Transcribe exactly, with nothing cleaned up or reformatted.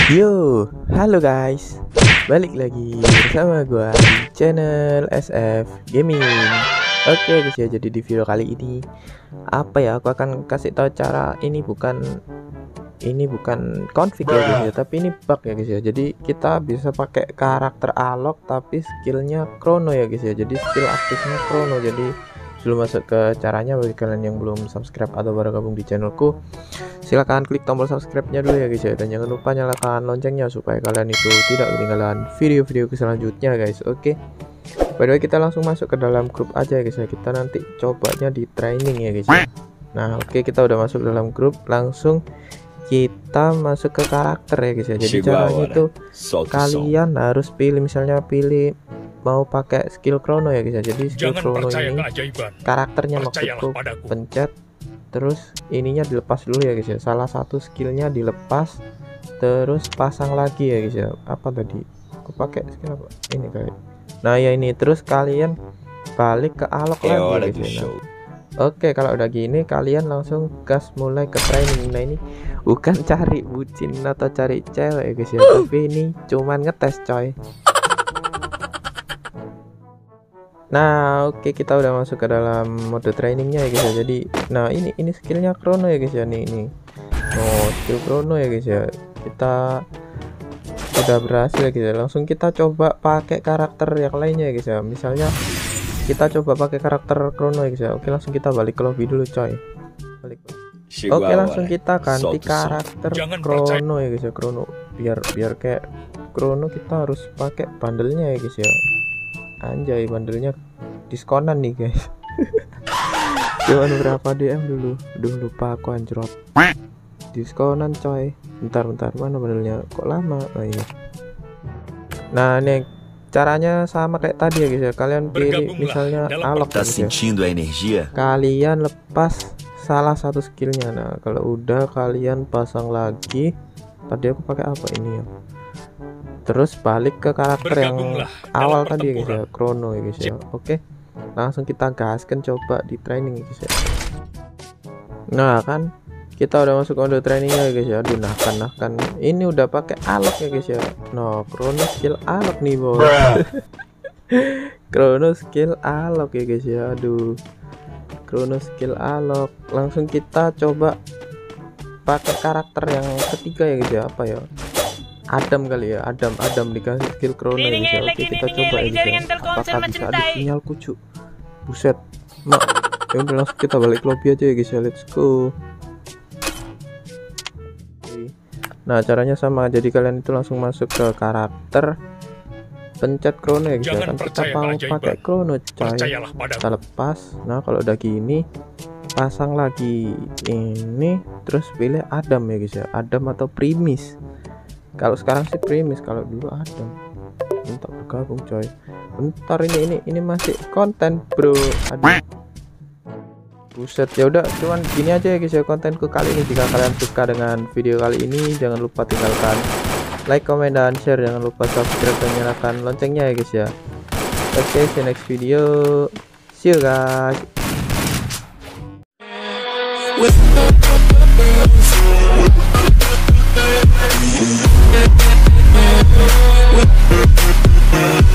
Yo, halo guys, balik lagi bersama gua di channel S F Gaming. Oke guys ya, jadi di video kali ini apa ya? Aku akan kasih tahu cara ini bukan ini bukan config ya guys ya, tapi ini bug ya guys ya. Jadi kita bisa pakai karakter Alok tapi skillnya Chrono ya guys ya. Jadi skill aktifnya Chrono. Jadi sebelum masuk ke caranya, bagi kalian yang belum subscribe atau baru gabung di channelku, silahkan klik tombol subscribe-nya dulu ya guys ya, dan jangan lupa nyalakan loncengnya supaya kalian itu tidak ketinggalan video-video selanjutnya guys. Oke, by the way kita langsung masuk ke dalam grup aja guys ya. Kita nanti cobanya di training ya guys ya. Nah oke, kita udah masuk dalam grup, langsung kita masuk ke karakter ya guys ya. Jadi caranya itu kalian harus pilih, misalnya pilih mau pakai skill Chrono ya guys ya. Jadi skill Chrono ini karakternya maksudku, pencet terus ininya dilepas dulu ya guys ya. Salah satu skillnya dilepas terus pasang lagi ya guys ya. Apa tadi aku pakai skill apa ini kayak, nah ya ini, terus kalian balik ke Alok lagi ya guys ya. Nah, oke, kalau udah gini kalian langsung gas mulai ke training. Nah ini bukan cari bucin atau cari cewek ya guys ya, tapi ini cuman ngetes coy. Nah oke, kita udah masuk ke dalam mode trainingnya ya guys ya. Jadi nah ini ini skillnya Chrono ya guys ya. Nih ini oh skill Chrono ya guys ya. Kita udah berhasil ya guys ya. Langsung kita coba pakai karakter yang lainnya ya guys ya. Misalnya kita coba pakai karakter Chrono ya guys ya. Oke, langsung kita balik ke lobby dulu coy. Balik. Oke, langsung kita ganti karakter Chrono ya guys ya. Chrono biar biar kayak Chrono kita harus pakai bandelnya ya guys ya. Anjay, bandelnya diskonan nih guys. Cuman berapa D M dulu? Duh lupa aku anjrot. Diskonan coy. Bentar bentar, mana bandelnya kok lama? Oh iya. Nah nih caranya sama kayak tadi ya guys ya. Kalian pilih misalnya Alok ya. Kalian lepas salah satu skillnya. Nah kalau udah kalian pasang lagi. Tadi aku pakai apa ini ya? Terus balik ke karakter yang awal tadi ya guys ya, Chrono ya guys ya. Oke, langsung kita gaskan coba di training ya guys ya. Nah kan kita udah masuk mode trainingnya ya guys ya. Aduh, nah kan nah kan ini udah pakai Alok ya guys ya. No, Chrono skill Alok nih bos. Chrono skill Alok ya guys ya. Aduh, Chrono skill Alok. Langsung kita coba pakai karakter yang ketiga ya guys ya. Apa ya? Adam kali ya, Adam Adam dikasih skill Chrono ya guys ya. Oke, kita coba ya guys ya. Apakah bisa ada sinyal kucu? Buset, mak. Ya udah, langsung kita balik lobby aja ya guys ya. Let's go. Nah caranya sama, jadi kalian itu langsung masuk ke karakter, pencet Chrono ya guys ya. Kan kita mau pakai Chrono coy. Kita lepas. Nah kalau udah gini pasang lagi ini, terus pilih Adam ya guys ya. Adam atau Primis. Kalau sekarang sih Primis, kalau dulu Adam. Bentar bergabung coy. Bentar, ini ini ini masih konten bro. Aduh. Buset, ya udah cuman gini aja ya guys ya kontenku kali ini. Jika kalian suka dengan video kali ini, jangan lupa tinggalkan like, comment, dan share. Jangan lupa subscribe dan nyalakan loncengnya ya guys ya. Oke, okay, see you next video. See you guys. We'll be right back.